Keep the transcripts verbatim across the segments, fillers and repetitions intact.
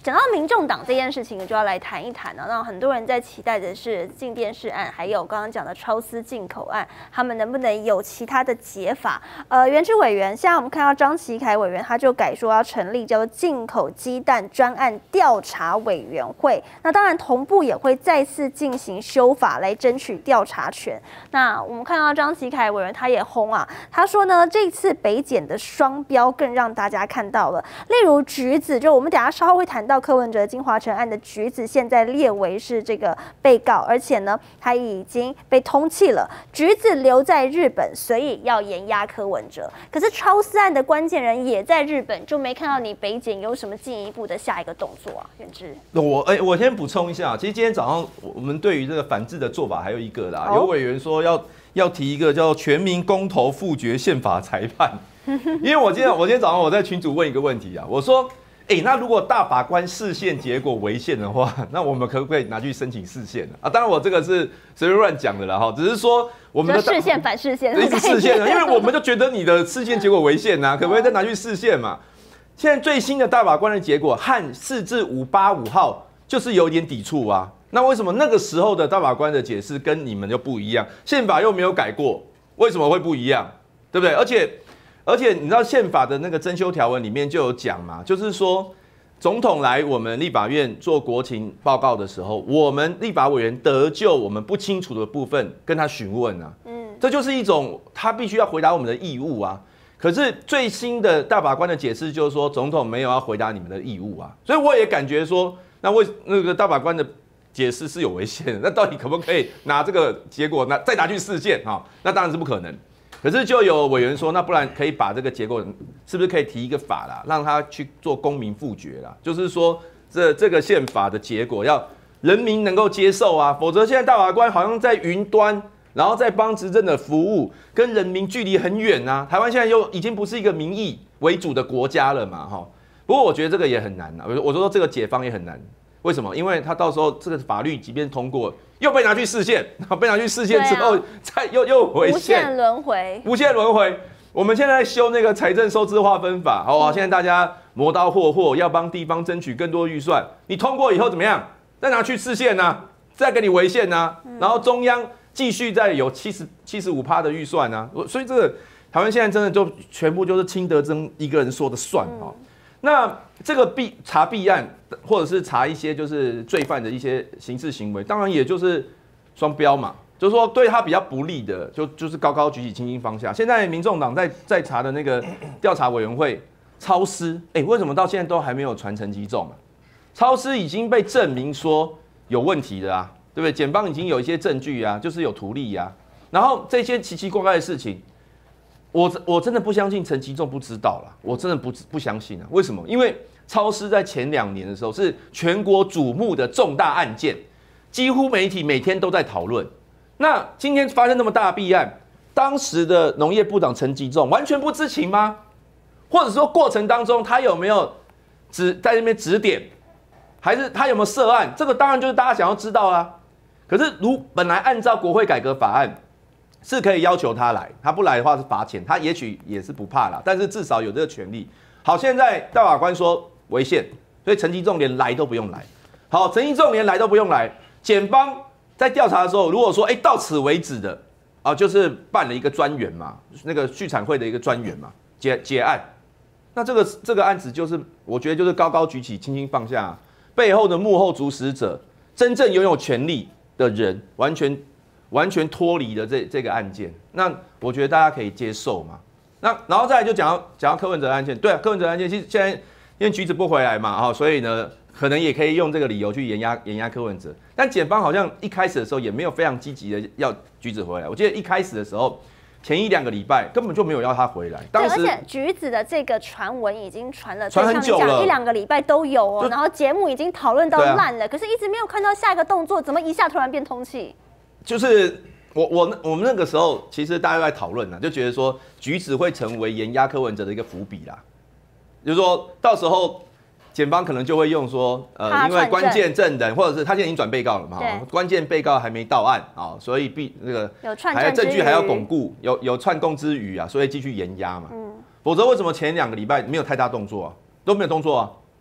讲到民众党这件事情，就要来谈一谈啊。那很多人在期待的是禁电视案，还有刚刚讲的超私进口案，他们能不能有其他的解法？呃，原知委员，现在我们看到张启凯委员，他就改说要成立叫做进口鸡蛋专案调查委员会。那当然同步也会再次进行修法来争取调查权。那我们看到张启凯委员他也轰啊，他说呢，这次北检的双标更让大家看到了，例如橘子，就我们等一下稍后会谈到柯文哲金华城案的橘子，现在列为是这个被告，而且呢，他已经被通缉了。橘子留在日本，所以要严压柯文哲。可是超私案的关键人也在日本，就没看到你北检有什么进一步的下一个动作啊？元之， 我哎、欸，我先补充一下，其实今天早上我们对于这个反制的做法还有一个啦，有委员说要要提一个叫全民公投复决宪法裁判，因为我今天我今天早上我在群组问一个问题啊，我说。哎、欸，那如果大法官释宪结果违宪的话，那我们可不可以拿去申请释宪啊？当然，我这个是随便乱讲的啦哈，只是说我们的释宪反释宪， 一直释宪啊，因为我们就觉得你的释宪结果违宪啊，可不可以再拿去释宪嘛？现在最新的大法官的结果和释字五八五号就是有点抵触啊。那为什么那个时候的大法官的解释跟你们就不一样？宪法又没有改过，为什么会不一样？对不对？而且。而且你知道宪法的那个增修条文里面就有讲嘛，就是说总统来我们立法院做国情报告的时候，我们立法委员得就我们不清楚的部分跟他询问啊，嗯，这就是一种他必须要回答我们的义务啊。可是最新的大法官的解释就是说，总统没有要回答你们的义务啊，所以我也感觉说，那为那个大法官的解释是有违宪的，那到底可不可以拿这个结果拿再拿去释宪啊？那当然是不可能。可是就有委员说，那不然可以把这个结果，是不是可以提一个法啦，让他去做公民复决啦？就是说，这这个宪法的结果要人民能够接受啊，否则现在大法官好像在云端，然后在帮执政的服务，跟人民距离很远啊。台湾现在又已经不是一个民意为主的国家了嘛，哈。不过我觉得这个也很难啊，我说这个解方也很难。为什么？因为他到时候这个法律即便通过，又被拿去释宪，然后被拿去释宪之后，再又又回宪， 无限轮回， 无限轮回。我们现在在修那个财政收支划分法，好不好？现在大家磨刀霍霍，要帮地方争取更多预算。你通过以后怎么样？再拿去释宪啊，再给你违宪啊，然后中央继续再有七十七十五趴的预算啊。所以这个台湾现在真的就全部就是清德增一个人说的算哈。嗯那这个弊查弊案，或者是查一些就是罪犯的一些刑事行为，当然也就是双标嘛，就是说对他比较不利的，就就是高高举起，轻轻放下。现在民众党在在查的那个调查委员会超私，哎、欸，为什么到现在都还没有传陈吉仲啊？超私已经被证明说有问题的啊，对不对？检方已经有一些证据啊，就是有图利啊，然后这些奇奇怪怪的事情。我我真的不相信陈吉仲不知道啦，我真的不不相信啊！为什么？因为超私在前两年的时候是全国瞩目的重大案件，几乎媒体每天都在讨论。那今天发生那么大的弊案，当时的农业部长陈吉仲完全不知情吗？或者说过程当中他有没有指在那边指点，还是他有没有涉案？这个当然就是大家想要知道啦。可是如本来按照国会改革法案。是可以要求他来，他不来的话是罚钱，他也许也是不怕啦，但是至少有这个权利。好，现在大法官说违宪，所以陈吉仲连来都不用来。好，陈吉仲连来都不用来，检方在调查的时候，如果说哎、欸、到此为止的啊，就是办了一个专员嘛，那个畜产会的一个专员嘛，结结案，那这个这个案子就是我觉得就是高高举起，轻轻放下，背后的幕后主使者，真正拥有权力的人，完全。完全脱离了这这个案件，那我觉得大家可以接受嘛。那然后再来就讲到讲到柯文哲案件，对啊，柯文哲案件其实现在因为橘子不回来嘛，哈，所以呢可能也可以用这个理由去严压严压柯文哲。但检方好像一开始的时候也没有非常积极的要橘子回来，我记得一开始的时候前一两个礼拜根本就没有要他回来。当时对，而且橘子的这个传闻已经传了， 传很久了， 一两个礼拜都有哦。然后节目已经讨论到烂了，啊、可是一直没有看到下一个动作，怎么一下突然变通气？就是我我我们那个时候其实大家都在讨论呢，就觉得说橘子会成为严压柯文哲的一个伏笔啦，就是说到时候检方可能就会用说，呃，因为关键证人或者是他现在已经转被告了嘛，关键被告还没到案啊，所以必那个还证据还要巩固，有有串供之余啊，所以继续严压嘛。嗯，否则为什么前两个礼拜没有太大动作啊，都没有动作啊？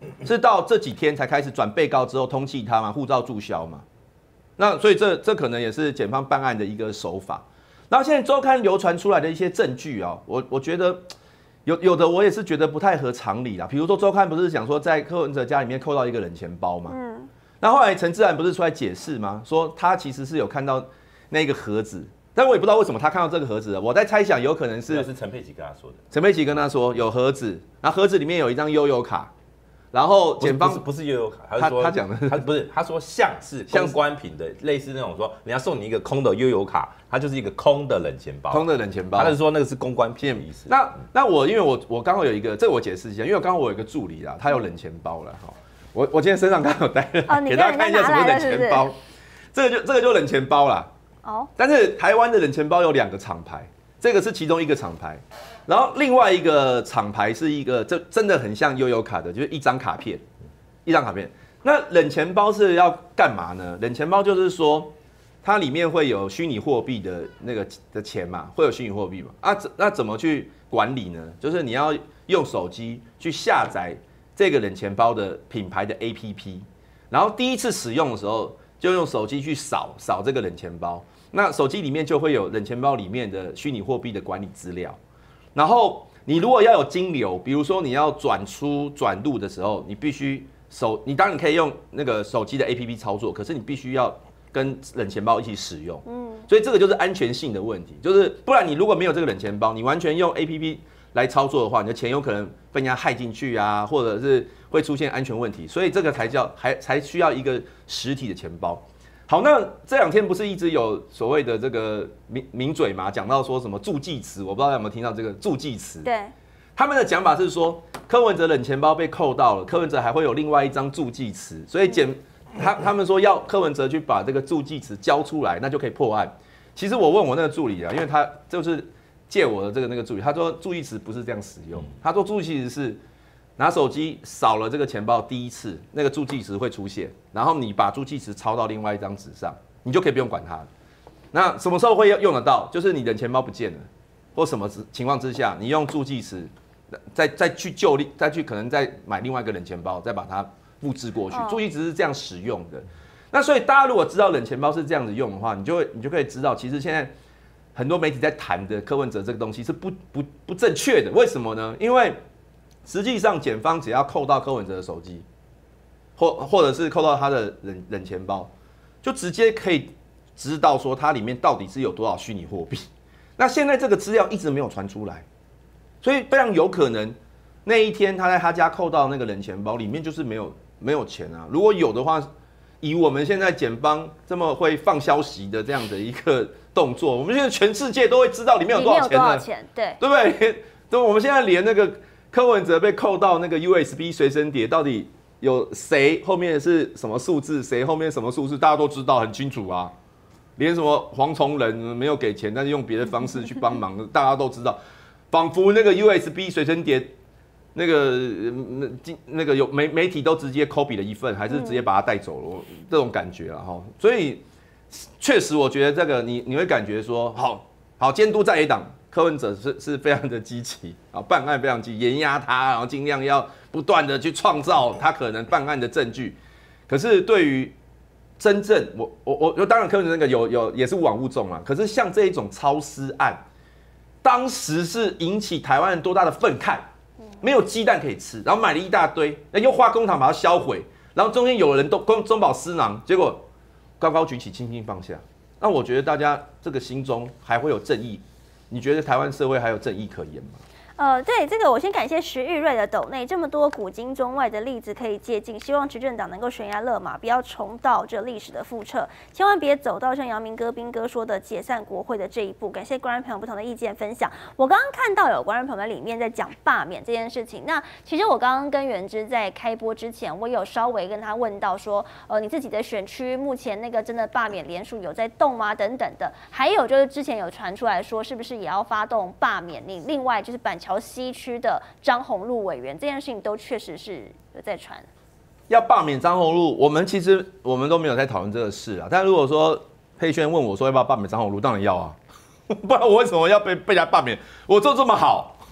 是到这几天才开始转被告之后通缉他嘛，护照注销嘛。那所以这这可能也是检方办案的一个手法。然后现在周刊流传出来的一些证据啊，我我觉得有有的我也是觉得不太合常理啦。比如说周刊不是讲说在柯文哲家里面扣到一个冷钱包嘛，嗯，那后来陈智菡不是出来解释吗？说他其实是有看到那个盒子。但我也不知道为什么他看到这个盒子，我在猜想有可能是是陈佩琪跟他说的。 陈佩琪跟他说有盒子，然后盒子里面有一张悠游卡，然后检方不是悠游卡， 他他讲的他不是他说像是公关品的，类似那种说人家送你一个空的悠游卡，它就是一个空的冷钱包， 空的冷钱包， 他是说那个是公关品的意思。 那那我因为我我刚好有一个，这个我解释一下，因为刚好我有一个助理啦，他有冷钱包了哈，我我今天身上刚好带了， 哦， 给大家看一下什么冷钱包，这个就这个就冷钱包啦。哦，但是台湾的冷钱包有两个厂牌，这个是其中一个厂牌，然后另外一个厂牌是一个，这真的很像悠游卡的，就是一张卡片，一张卡片。那冷钱包是要干嘛呢？冷钱包就是说，它里面会有虚拟货币的那个的钱嘛，会有虚拟货币嘛？啊，那怎么去管理呢？就是你要用手机去下载这个冷钱包的品牌的 A P P， 然后第一次使用的时候，就用手机去扫扫这个冷钱包。那手机里面就会有冷钱包里面的虚拟货币的管理资料，然后你如果要有金流，比如说你要转出转入的时候，你必须手，你当然可以用那个手机的 A P P 操作，可是你必须要跟冷钱包一起使用，嗯，所以这个就是安全性的问题，就是不然你如果没有这个冷钱包，你完全用 A P P 来操作的话，你的钱有可能被人家害进去啊，或者是会出现安全问题，所以这个才叫还才需要一个实体的钱包。好，那这两天不是一直有所谓的这个名名嘴嘛，讲到说什么助记词，我不知道有没有听到这个助记词。 对， 他们的讲法是说，柯文哲冷钱包被扣到了，柯文哲还会有另外一张助记词，所以检他他们说要柯文哲去把这个助记词交出来，那就可以破案。其实我问我那个助理啊，因为他就是借我的这个那个助理，他说助记词不是这样使用，他说助记词是拿手机扫了这个钱包第一次，那个助记词会出现，然后你把助记词抄到另外一张纸上，你就可以不用管它了。那什么时候会用得到？就是你的钱包不见了，或什么情况之下，你用助记词，再再去就力，再去可能再买另外一个冷钱包，再把它复制过去。助记词是这样使用的。那所以大家如果知道冷钱包是这样子用的话，你就会你就可以知道，其实现在很多媒体在谈的柯文哲这个东西是不不不正确的。为什么呢？因为实际上，检方只要扣到柯文哲的手机，或或者是扣到他的冷冷钱包，就直接可以知道说它里面到底是有多少虚拟货币。那现在这个资料一直没有传出来，所以非常有可能那一天他在他家扣到那个冷钱包里面就是没有没有钱啊。如果有的话，以我们现在检方这么会放消息的这样的一个动作，我们现在全世界都会知道里面有多少钱呢？ 对对不对？对，我们现在连那个柯文哲被扣到那个 U S B 随身碟，到底有谁后面是什么数字，谁后面什么数字，大家都知道很清楚啊。连什么黄崇仁没有给钱，但是用别的方式去帮忙，大家都知道。仿佛那个 U S B 随身碟，那个那个有媒媒体都直接 copy 了一份，还是直接把它带走了，嗯、这种感觉啊哈。所以确实，我觉得这个你你会感觉说，好好监督在野党。柯文哲是是非常的积极啊，办案非常积极，严压他，然后尽量要不断的去创造他可能办案的证据。可是对于真正我我我当然柯文哲那个有有也是无枉勿纵啦，可是像这一种超私案，当时是引起台湾人多大的愤慨，没有鸡蛋可以吃，然后买了一大堆，又花公帑把它销毁，然后中间有人都中饱私囊，结果高高举起，轻轻放下。那我觉得大家这个心中还会有正义。你觉得台湾社会还有正义可言吗？ 呃，对这个，我先感谢石玉瑞的斗内，这么多古今中外的例子可以借鉴，希望执政党能够悬崖勒马，不要重蹈这历史的覆辙，千万别走到像阳明哥、斌哥说的解散国会的这一步。感谢观众朋友不同的意见分享。我刚刚看到有观众朋友在里面在讲罢免这件事情，那其实我刚刚跟元之在开播之前，我有稍微跟他问到说，呃，你自己的选区目前那个真的罢免联署有在动吗？等等的，还有就是之前有传出来说，是不是也要发动罢免你？另外就是板桥西区的张宏陆委员，这件事情都确实是有在传。 要罢免张宏陆，我们其实我们都没有在讨论这个事啊。但如果说佩轩问我说要不要罢免张宏陆，当然要啊，不然我为什么要被被他罢免？我做这么好，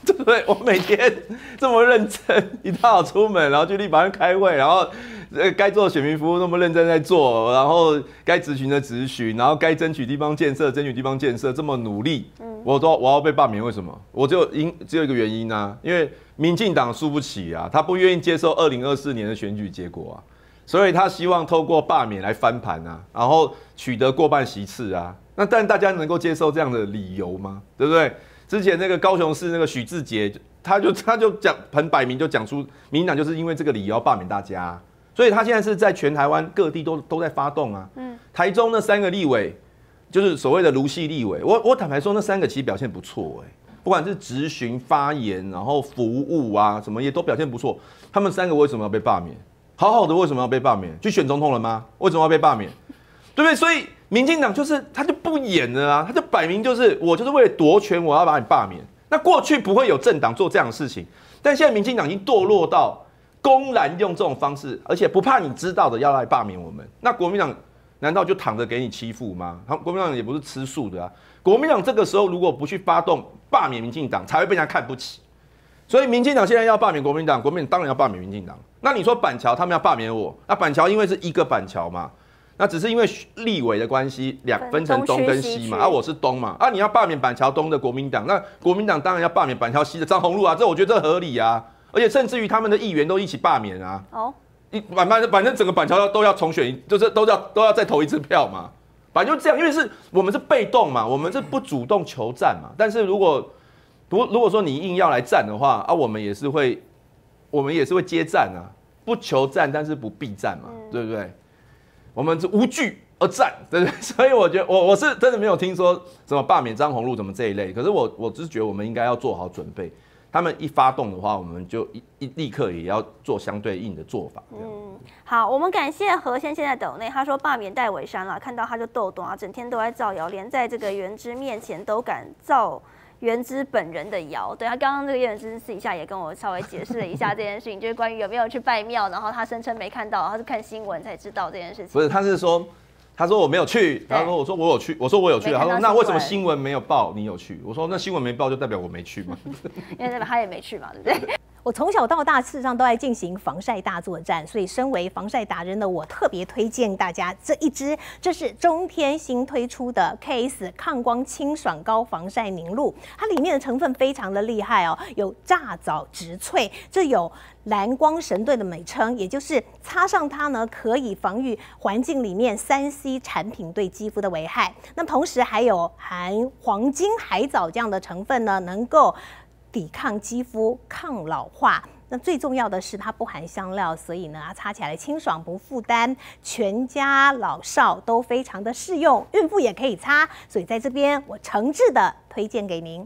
对不对？我每天这么认真，一大早出门，然后去立法院开会，然后呃该做选民服务那么认真在做，然后该质询的质询，然后该争取地方建设争取地方建设，这么努力，嗯，我都我要被罢免，为什么？我只有因只有一个原因啊，因为民进党输不起啊，他不愿意接受二零二四年的选举结果啊，所以他希望透过罢免来翻盘啊，然后取得过半席次啊。那但大家能够接受这样的理由吗？对不对？之前那个高雄市那个许志杰，他就他就讲很摆明就讲出，民进党就是因为这个理由要罢免大家，所以他现在是在全台湾各地都都在发动啊。嗯，台中那三个立委，就是所谓的卢系立委，我我坦白说那三个其实表现不错哎、欸，不管是质询、发言，然后服务啊什么也都表现不错。他们三个为什么要被罢免？好好的为什么要被罢免？去选总统了吗？为什么要被罢免？对不对？所以民进党就是他就不演了啊，他就摆明就是我就是为了夺权，我要把你罢免。那过去不会有政党做这样的事情，但现在民进党已经堕落到公然用这种方式，而且不怕你知道的要来罢免我们。那国民党难道就躺着给你欺负吗？国民党也不是吃素的啊。国民党这个时候如果不去发动罢免民进党，才会被人家看不起。所以民进党现在要罢免国民党，国民党当然要罢免民进党。那你说板桥他们要罢免我，那板桥因为是一个板桥嘛。那只是因为立委的关系，两分成东跟西嘛，啊，我是东嘛，啊，你要罢免板桥东的国民党，那国民党当然要罢免板桥西的张宏陆啊，这我觉得这合理啊，而且甚至于他们的议员都一起罢免啊，哦，一反反反正整个板桥都要重选，就是都要都要再投一次票嘛，反正就这样，因为是我们是被动嘛，我们是不主动求战嘛，但是如果如如果说你硬要来战的话，啊，我们也是会我们也是会接战啊，不求战但是不避战嘛，嗯、对不对？我们是无惧而战，对不对？所以我觉得我我是真的没有听说什么罢免张宏陆怎么这一类，可是我我只是觉得我们应该要做好准备，他们一发动的话，我们就一一立刻也要做相对应的做法。 嗯，好，我们感谢何先现在抖内，他说罢免戴伟山了，看到他就逗懂啊，整天都在造谣，连在这个原之面前都敢造原之本人的谣。对，他刚刚这个原之私底下也跟我稍微解释了一下这件事情，就是关于有没有去拜庙，然后他声称没看到，他是看新闻才知道这件事情。 不是，他是说，他说我没有去，他说我说我有去，我说我有去，他说那为什么新闻没有报你有去？我说那新闻没报就代表我没去吗？ 因为代表他也没去嘛，对不对？ 我从小到大事实上都在进行防晒大作战，所以身为防晒达人的我特别推荐大家这一支，这是中天新推出的 K S 抗光清爽高防晒凝露，它里面的成分非常的厉害哦，有炸藻植萃，这有蓝光神盾的美称，也就是擦上它呢可以防御环境里面三 C 产品对肌肤的危害。那同时还有含黄金海藻这样的成分呢，能够抵抗肌肤、抗老化。那最重要的是它不含香料，所以呢它擦起来清爽不负担，全家老少都非常的适用，孕妇也可以擦。所以在这边我诚挚的推荐给您。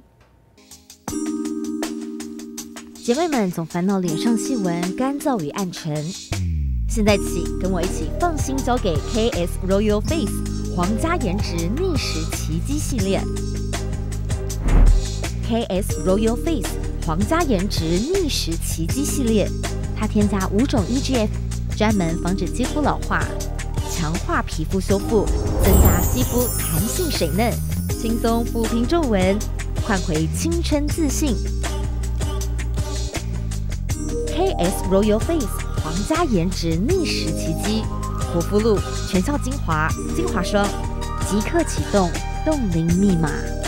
姐妹们总烦恼脸上细纹、干燥与暗沉，现在起跟我一起放心交给 K S Royal Face 皇家颜值逆时奇迹系列。K S Royal Face 皇家颜值逆时奇迹系列，它添加五种 E G F， 专门防止肌肤老化，强化皮肤修复，增加肌肤弹性水嫩，轻松抚平皱纹，换回青春自信。K S Royal Face 皇家颜值逆时奇迹，活肤露、全效精华、精华霜，即刻启动冻龄密码。